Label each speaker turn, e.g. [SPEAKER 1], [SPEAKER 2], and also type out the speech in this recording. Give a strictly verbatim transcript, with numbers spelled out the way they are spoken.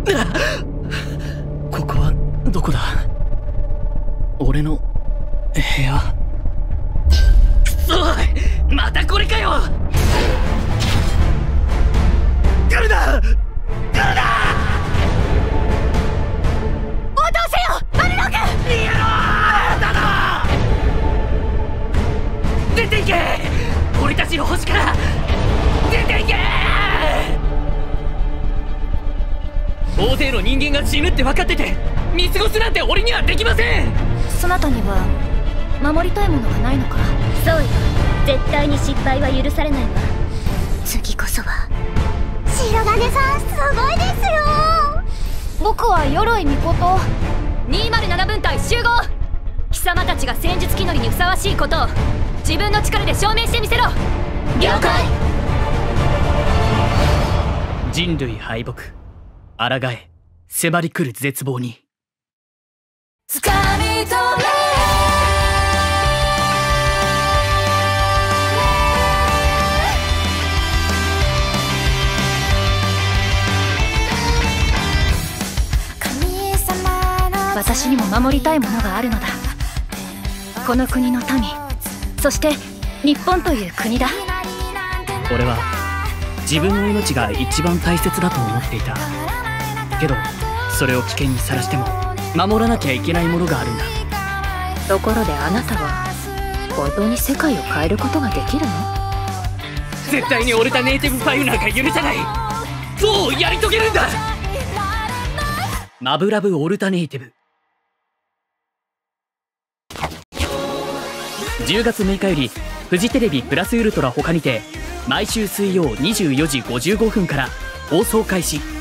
[SPEAKER 1] ここはどこだ？俺の部屋。くそ、またこれかよ。来るな、来るな。
[SPEAKER 2] 応答せよバルローク。
[SPEAKER 1] 逃げろだな。出ていけ、俺たちの星から出ていけ。大勢の人間が死ぬって分かってて見過ごすなんて俺にはできません。
[SPEAKER 2] そなたには守りたいものがないのか？
[SPEAKER 3] そうよ、絶対に失敗は許されないわ。
[SPEAKER 2] 次こそは。
[SPEAKER 3] 白金さんすごいですよ。
[SPEAKER 2] 僕は鎧巫女。にーまるなな分隊集合。貴様たちが戦術気乗りにふさわしいことを自分の力で証明してみせろ。
[SPEAKER 3] 了解。
[SPEAKER 1] 人類敗北、抗え、迫り来る絶望に。
[SPEAKER 2] 掴み取れ。私にも守りたいものがあるのだ。この国の民、そして日本という国だ。
[SPEAKER 1] 俺は自分の命が一番大切だと思っていたけど、それを危険にさらしても守らなきゃいけないものがあるんだ。
[SPEAKER 2] ところであなたは本当に世界を変えることができるの？
[SPEAKER 1] 絶対にオルタネイティブファイルなんか許さない。どうやり遂げるんだ。マブラブオルタネイティブ。じゅうがつむいかよりフジテレビプラスウルトラ他にて毎週水曜にじゅうよじごじゅうごふんから放送開始。